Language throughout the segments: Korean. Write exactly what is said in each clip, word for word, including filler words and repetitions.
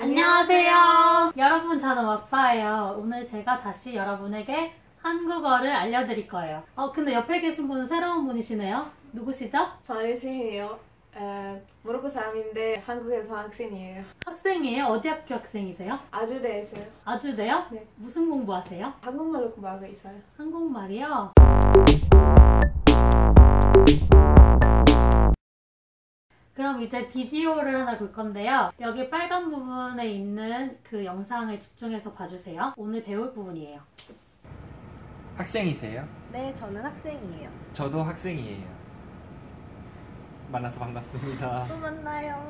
안녕하세요. 여러분, 저는 와파예요. 오늘 제가 다시 여러분에게 한국어를 알려드릴 거예요. 어, 근데 옆에 계신 분은 새로운 분이시네요. 누구시죠? 저는 신이에요. 에, 모로코 사람인데 한국에서 학생이에요. 학생이에요? 어디 학교 학생이세요? 아주대에서요. 아주대요? 네. 무슨 공부하세요? 한국말로 공부하고 있어요. 한국말이요? 그럼 이제 비디오를 하나 볼 건데요. 여기 빨간 부분에 있는 그 영상을 집중해서 봐주세요. 오늘 배울 부분이에요. 학생이세요? 네, 저는 학생이에요. 저도 학생이에요. 만나서 반갑습니다. 또 만나요.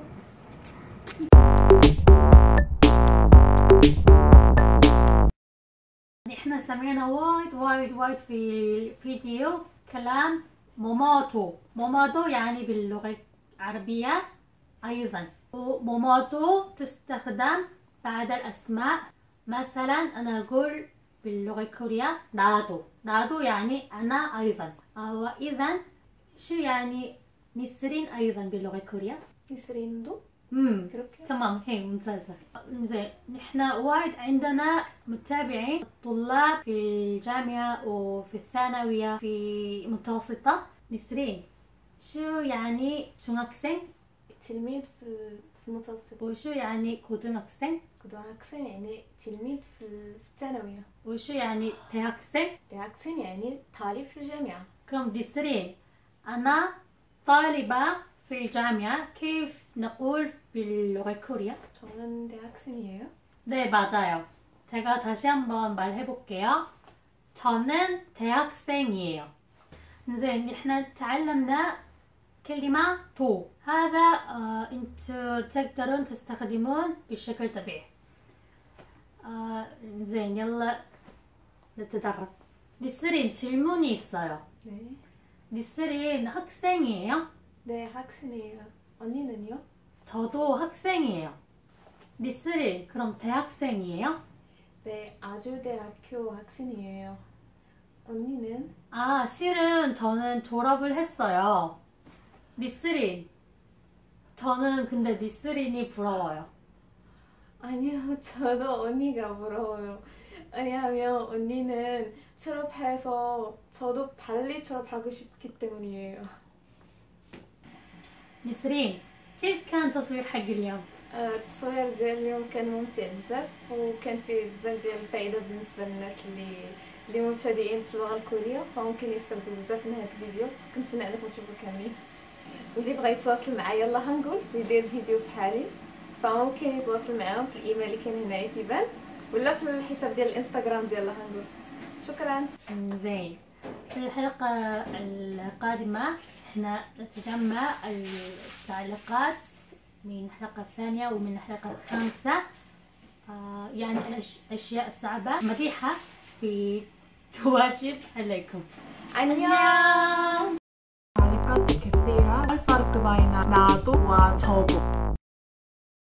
احنا سمعنا وايد وايد وايد في الفيديو كلام موماتو. موماتو يعني باللغة العربية أيضا. وموماتو تستخدم بعد الأسماء. مثلا أنا أقول باللغة الكورية 나도. 나도 يعني أنا أيضا. وإذا شو يعني نسرين أيضا باللغة الكورية؟ نسرين도? امم 그렇게? تمام، هي ممتازة. زين، نحن وايد عندنا متابعين طلاب في الجامعة وفي الثانوية في متوسطة. نسرين شو يعني 중학생؟ تلميذ في في المتوسط. وشو يعني 고등학생؟ 고등학생 يعني تلميذ في الثانوية. وشو يعني 대학생؟ 대학생 يعني طالب في الجامعة. 그럼 نسرين أنا طالبة في الجامعة. كيف نقول باللغة الكورية؟ 저는 대학생이에요. 네, 맞아요. 제가 다시 한번 말해볼게요. 저는 대학생이에요. زين، احنا تعلمنا كلمة تو. هذا آه انتوا تقدرون تستخدمون بشكل طبيعي. آه زين، يلا نتدرب. 니스린, 질문이 있어요. 네. 니스린 학생이에요? 네, 학생이에요. 언니는요? 저도 학생이에요. 니스린, 그럼 대학생이에요? 네, 아주대학교 학생이에요. 언니는? 아, 실은 저는 졸업을 했어요. 니스린, 저는 근데 니스린이 부러워요. 아니요, 저도 언니가 부러워요. 왜냐하면 언니는 졸업해서 저도 빨리 졸업하고 싶기 때문이에요. نسرين، كيف كان تصوير حق اليوم؟ التصوير ديال اليوم كان ممتع بزاف، وكان فيه بزاف ديال الفائده بالنسبه للناس اللي اللي مبتدئين في اللغه الكوريه، فممكن يستافدوا بزاف من هذا الفيديو. كنتمنى انكم تشوفوا كاملين، واللي بغى يتواصل معايا يلا هنقول ويدير فيديو بحالي، فممكن يتواصل معاهم في الايميل اللي كاين هنايا كيبان، ولا في الحساب ديال الانستغرام ديال هنقول. شكرا. زين، في الحلقة القادمة احنا نتجمع التعليقات من الحلقة الثانية ومن الحلقة الخامسة. آه يعني الأشياء الصعبة مديحة في تواجب عليكم. 안녕. تعليقات كثيرة. ما الفرق بين 나도 و저도؟